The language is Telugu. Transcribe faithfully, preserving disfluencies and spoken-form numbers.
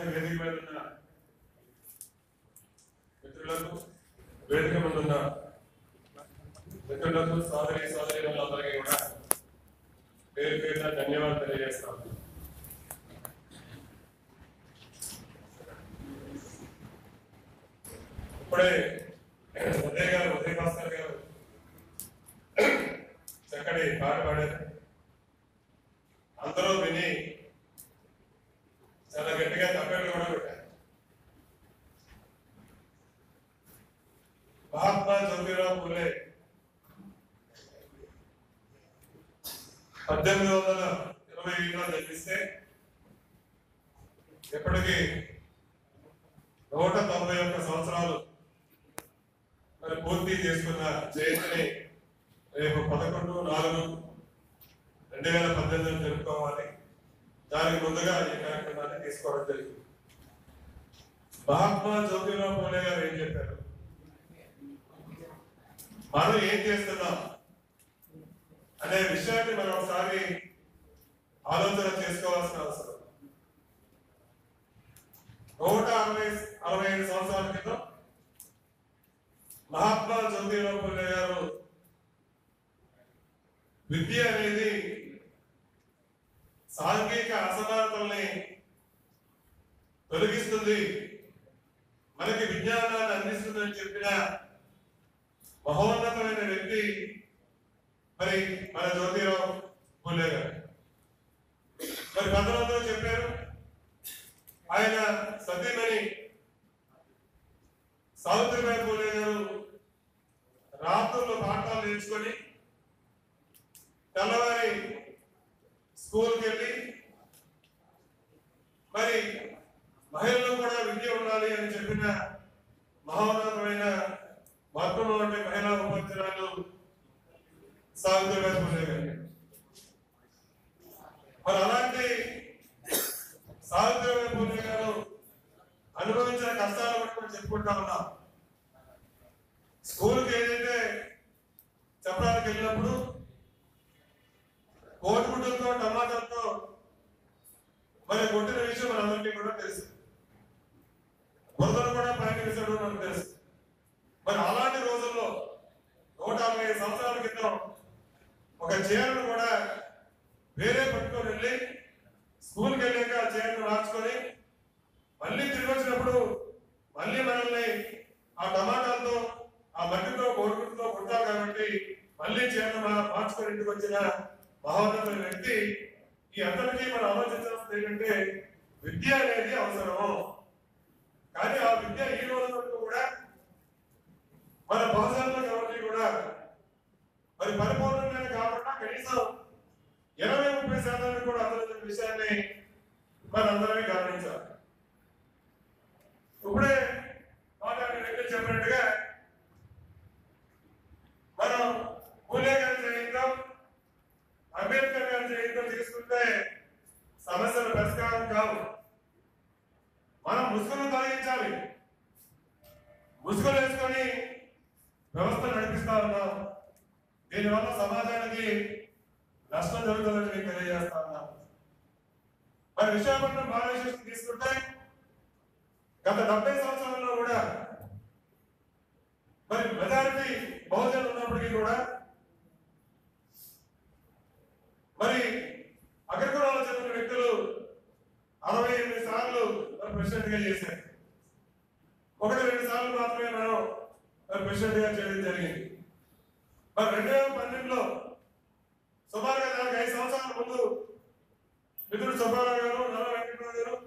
వేదిక మీద ఉన్న మిత్రులకు, వేదిక మీద ఉన్న మిత్రులకు, సోదరి సోదరీమణులందరికీ కూడా పేరు పేరున ధన్యవాదాలు తెలియజేస్తాను. ఇప్పుడే ఉదయ్ గారు ఉదయ్ భాస్కర్ గారు చక్కటి పాట పాడారు. అందరూ విని చాలా గట్టిగా తప్పేళ్ళు కూడా పెట్టారు. మహాత్మా జ్యోతిరావు ఫూలే పద్దెనిమిది వందల ఇరవై ఐదులో జన్మిస్తే ఎప్పటికీ నూట తొంభై ఒక్క సంవత్సరాలు మరి పూర్తి చేసుకున్న జయంతిని రేపు పదకొండు నాలుగు రెండు వేల పద్దెనిమిది జరుపుకోవాలి. దానికి ముందుగా ఈ కార్యక్రమాన్ని తీసుకోవడం జరిగింది. మహాత్మా జ్యోతిరావు ఫూలే గారు ఏం చెప్పారు, మనం ఏం చేస్తున్నాం అనే విషయాన్ని మనం ఒకసారి ఆలోచన చేసుకోవాల్సిన అవసరం. నూట అరవై అరవై ఐదు సంవత్సరాల క్రితం మహాత్మా జ్యోతిరావు ఫూలే గారు విద్య అనేది సాంఘిక అసమానతల్ని తొలగిస్తుంది, మనకి విజ్ఞానాన్ని అందిస్తుందని చెప్పిన మహోన్నతమైన వ్యక్తి మరి మన జ్యోతిరావు ఫూలే గారు. మరి పంతొమ్మిదిలో చెప్పారు, ఆయన సతీమణి సావిత్రిబాయి ఫూలే గారు రాత్రుల్లో పాఠాలు నేర్చుకొని తెల్లవారి స్కూల్కి వెళ్ళి మరి మహిళలు కూడా విద్య ఉండాలి అని చెప్పిన మహోన్నతమైన మొట్టమొదటి మహిళా ఉపాధ్యాయులు సావిత్రిబాయి ఫూలే గారు. మరి అలాంటి సావిత్రిబాయి ఫూలే గారు అనుభవించిన కష్టాలు కూడా మనం చెప్పుకుంటా ఉన్నాం. స్కూల్కి ఏదైతే చెప్పడానికి వెళ్ళినప్పుడు కోడిగుడ్డులతో టమాటాలతో మరి కొట్టిన విషయం మనందరికీ కూడా తెలుసు. బురదను కూడా ప్రయాణించడం మనకు తెలుసు. మరి అలాంటి రోజుల్లో నూట అరవై సంవత్సరాల క్రితం ఒక చీరను కూడా వేరే పట్టుకొని వెళ్ళి స్కూల్కి వెళ్ళాక ఆ చీరను మార్చుకొని మళ్ళీ తిరిగి వచ్చినప్పుడు మళ్ళీ మనల్ని ఆ టమాటాలతో ఆ మట్టితో కోడిగుడ్డుతో కొట్టాలి కాబట్టి మళ్ళీ చీరను మార్చుకొని ఇంటికి వచ్చిన మహోన్నతమైన వ్యక్తి. ఈ అందరికీ మనం ఆలోచించాల్సింది ఏంటంటే విద్య అనేది అవసరము, కానీ ఆ విద్య ఈ రోజు వరకు కూడా మన బహుశా ఎవరికి కూడా మరి పరిపూర్ణంగా కాకుండా కనీసం ఇరవై ముప్పై శాతాన్ని కూడా అందరి విషయాన్ని మనందరమే గమనించాలి. ఇప్పుడే మాట్లాడిన వ్యక్తులు చెప్పినట్టుగా మనం ఫూలే గారి జయంతం, అంబేద్కర్ గారి జయంతం తీసుకుంటే సమస్యలు పరిష్కారం కావు. మనం ముసుగులు తొలగించాలి. ముసుగులు వేసుకొని వ్యవస్థ నడిపిస్తా ఉన్నాం. దీనివల్ల సమాజానికి నష్టం జరుగుతుందని నేను తెలియజేస్తా ఉన్నాను. మరి విశాఖపట్నం భారతదేశం తీసుకుంటే గత డెబ్బై సంవత్సరాల్లో కూడా మరి మెజారిటీ బహుజనులు ఉన్నప్పటికీ కూడా మరి అగ్రకులాలకు చెందిన వ్యక్తులు అరవై ఎనిమిది సార్లు ప్రెసిడెంట్ గా చేశారు. ఒకటి రెండు సార్లు మాత్రమే మనం ప్రెసిడెంట్ గా చేయడం జరిగింది. మరి రెండు వేల పన్నెండులో సుమారుగా దానికి ఐదు సంవత్సరాల ముందు మిత్రుడు సుబ్బారావు గారు, నల్ల వెంకటరావు గారు